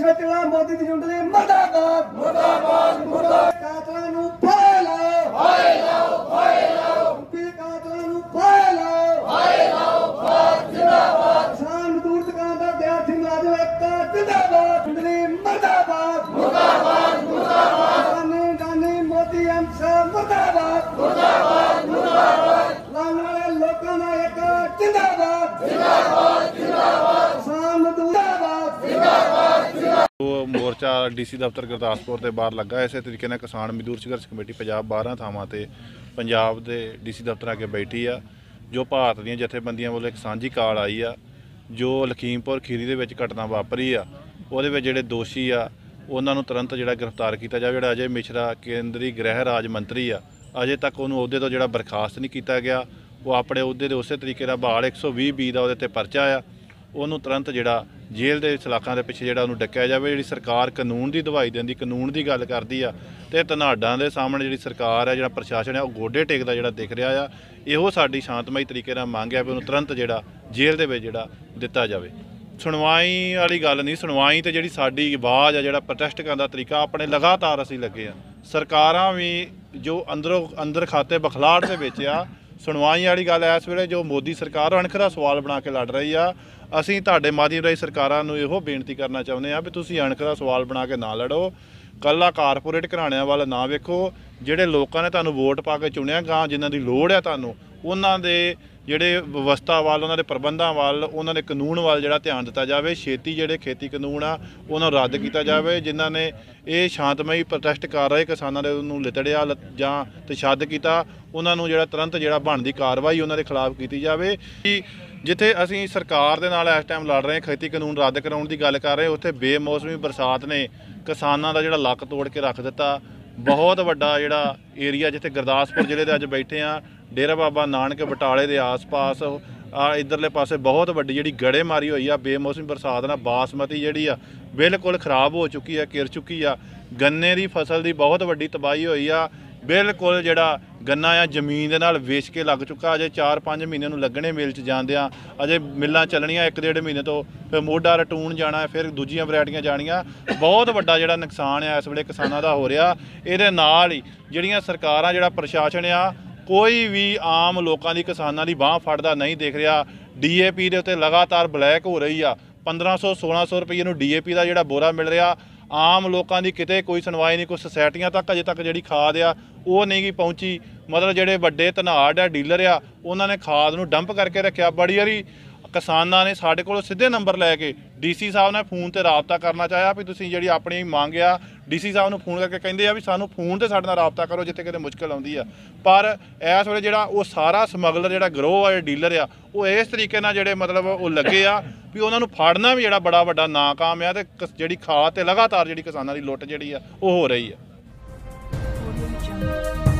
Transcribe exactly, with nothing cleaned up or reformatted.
रिश्वत मोदी की झुंड ने मुर्दाबाद मुर्दाबाद मुर्दाबाद कातलां नूं फाहे लाओ फाहे लाओ फाहे लाओ कातलां नूं फाहे लाओ फाहे लाओ जिंदाबाद किसान मजदूर दुकानदार विद्यार्थी मुलाजिम एकता जिंदाबाद झुंड ने मुर्दाबाद मुर्दाबाद मुर्दाबाद गाने गाने मोदी अमित शाह मुर्दाबाद मुर्दाबाद मुर्दाबाद लाने वाले लोकां दा एकता जिंदाबाद जिंदाबाद जिंदाबाद किसान मजदूर मोर्चा डी सी दफ्तर गुरदासपुर के बाहर लगा। इस तरीके ने किसान मजदूर संघर्ष कमेटी पंजाब बारह थावां ते पंजाब के डी सी दफ्तर अगे बैठी आ। जो भारत दी जथेबंदियां वालों एक सांझी काल आई आ, जो लखीमपुर खीरी दे विच घटना वापरी आ, उहदे विच जिहड़े दोषी आ उन्हां नूं तुरंत जिहड़ा गिरफ्तार किया जाए। जिहड़ा अजय मिश्रा केंद्रीय गृह राज मंत्री आ, अजे तक उन्होंने अहुदे तो जिहड़ा बरखास्त नहीं किया गया। वो अपने अहुदे दे उस तरीके दा बहाल एक सौ भी बी का उहदे ते परचा आ, उन्होंने तुरंत जिहड़ा जेल के सलाखों के पिछे जिहड़ा उन्होंने डक्या जाए। जी सरकार कानून की दवाई देंदी कानून की गल करती आ ते धनाडां दे सामने जी सरकार है, जिहड़ा प्रशासन है, वो गोडे टेकदा जिहड़ा दिख रहा आ। इहो साडी शांतमई तरीके नाल मंग है भी उन्होंने तुरंत जिहड़ा जेल दे विच जिहड़ा दिता जाए। सुनवाई वाली गल नहीं, सुनवाई तो जिहड़ी साडी आवाज़ है, जिहड़ा प्रोटेस्ट करने का तरीका अपने लगातार असीं लगे आ। सरकारां भी जो अंदरों अंदर खाते बखलाड़ दे विच आ। सुनवाई वाली गल इस वेले जो मोदी सरकार अणखरा सवाल बना के लड़ रही आ। असीं तुहाडे माध्यम राही सरकारां नूं इहो बेनती करना चाहुंदे आ भी तुसीं अणखरा सवाल बना के ना लड़ो, कल्ला कारपोरेट घराणिਆਂ वाल ना वेखो। जिहड़े लोकां ने तुहानूं वोट पा के चुनिया गां, जिन्हां दी लोड़ है तुहानूं, उन्हां दे जिहड़े व्यवस्था वाल, उन्हां दे प्रबंधां वाल, उन्हां दे कानून वाल जिहड़ा ध्यान दिता जाए। छेती जिहड़े खेती कानून आ उन्हां नूं रद्द किया जाए। जिन्हां ने ये शांतमई प्रोटेस्ट कर रहे किसानां दे नूं लितड़िया जां तशद्दद कीता, उन्हां नूं जिहड़ा तुरंत जिहड़ा बनदी कार्रवाई उन्हां दे खिलाफ की जाए। जिथे असीं सरकार दे नाल इस टाइम लड़ रहे हैं, खेती कानून रद्द कराउण दी गल कर रहे हैं, उत्थे बेमौसमी बरसात ने किसानां दा जिहड़ा लक तोड़ के रख दिता। बहुत वड्डा जिहड़ा एरिया जिथे गुरदासपुर जिले दे अज बैठे आ, डेरा बाबा नानक बटाले के आस पास आ इधरले पासे बहुत वड्डी जिहड़ी गड़ेमारी होई आ। बेमौसमी बरसात नाल बासमती जिहड़ी आ बिल्कुल खराब हो चुकी है, किर चुकी आ। गन्ने की फसल की बहुत वड्डी तबाही होई आ। बिल्कुल जिहड़ा गन्ना आ जमीन दे नाल वेच के लग चुका। अजे चार पाँच महीने नूं लगने मिल च जांदियां, अजे मिल्लां चलणियां एक डेढ़ महीने तो, फिर मोढा रटूण जाना, फिर दूजियां वैरायटियां जाणियां। बहुत वड्डा जिहड़ा नुकसान आ इस वेले किसानां दा हो रिहा। इहदे नाल ही जिहड़ियां सरकारां जिहड़ा प्रशासन आ कोई भी आम लोगों की किसानों की बाँह फड़दा नहीं दिख रहा। डी ए पी के उत्ते लगातार ब्लैक हो रही आ। पंद्रह सौ सोलह सौ रुपये नूं डी ए पी का जिहड़ा बोरा मिल रहा। आम लोगों की किते कोई सुनवाई नहीं, कुछ सोसायटियां तक अजे तक जिहड़ी खाद आ वो नहीं गी पहुँची। मतलब जिहड़े वड्डे धनाड़ आ डीलर आ उन्होंने खाद नूं डंप करके रखिया। बड़ी वारी किसानां ने साडे कोल सीधे नंबर लैके डी सी साहब ने फोन ते राबता करना चाहिया भी तुसीं जिहड़ी अपनी मंग आ डी सी साहब नूं फोन करके कहिंदे आ भी सानूं फोन ते साडे नाल राबता करो जिथे किते मुश्किल आउंदी आ। पर इस वेले जिहड़ा वो सारा समगलर जिहड़ा गिरोह आ डीलर आ वो इस तरीके नाल जिहड़े मतलब वो लगे आ भी उन्हां नूं फड़ना भी जिहड़ा बड़ा वड्डा नाकाम आ। ते जिहड़ी खाद ते लगातार जिहड़ी किसानां दी लुੱਟ जिहड़ी आ वो हो रही आ।